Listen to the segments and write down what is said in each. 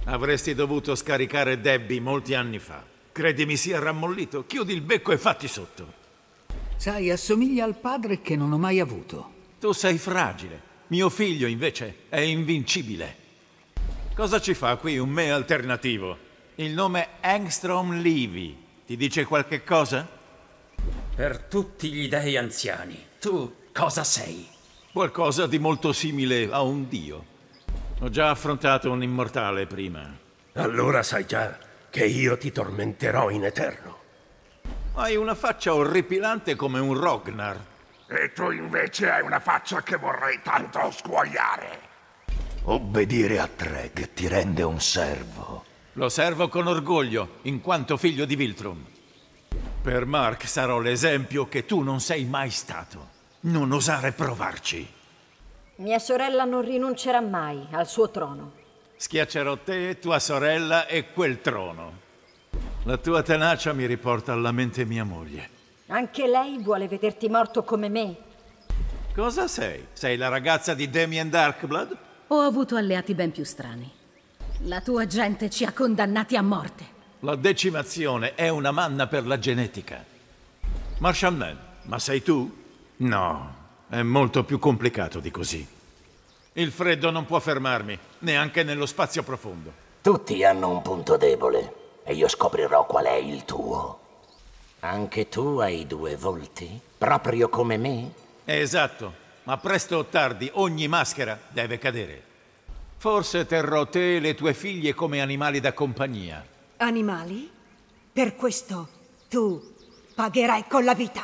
Avresti dovuto scaricare Debbie molti anni fa. Credi mi sia rammollito? Chiudi il becco e fatti sotto. Sai, assomiglia al padre che non ho mai avuto. Tu sei fragile. Mio figlio, invece, è invincibile. Cosa ci fa qui un me alternativo? Il nome Angstrom Levy ti dice qualche cosa? Per tutti gli dei anziani, tu cosa sei? Qualcosa di molto simile a un dio. Ho già affrontato un immortale prima. Allora sai già che io ti tormenterò in eterno. Hai una faccia orripilante come un Rognar. E tu invece hai una faccia che vorrei tanto scuoiare. Obbedire a Treg ti rende un servo. Lo servo con orgoglio, in quanto figlio di Viltrum. Per Mark sarò l'esempio che tu non sei mai stato. Non osare provarci. Mia sorella non rinuncerà mai al suo trono. Schiaccerò te, tua sorella e quel trono. La tua tenacia mi riporta alla mente mia moglie. Anche lei vuole vederti morto come me. Cosa sei? Sei la ragazza di Damien Darkblood? Ho avuto alleati ben più strani. La tua gente ci ha condannati a morte. La decimazione è una manna per la genetica. Marshal Man, ma sei tu? No, è molto più complicato di così. Il freddo non può fermarmi, neanche nello spazio profondo. Tutti hanno un punto debole e io scoprirò qual è il tuo. Anche tu hai due volti? Proprio come me? Esatto, ma presto o tardi ogni maschera deve cadere. Forse terrò te e le tue figlie come animali da compagnia. Animali? Per questo tu pagherai con la vita.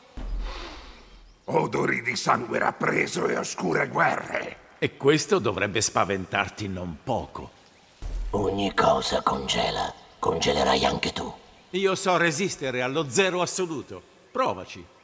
Odori di sangue rappreso e oscure guerre. E questo dovrebbe spaventarti non poco. Ogni cosa congela. Congelerai anche tu. Io so resistere allo zero assoluto. Provaci.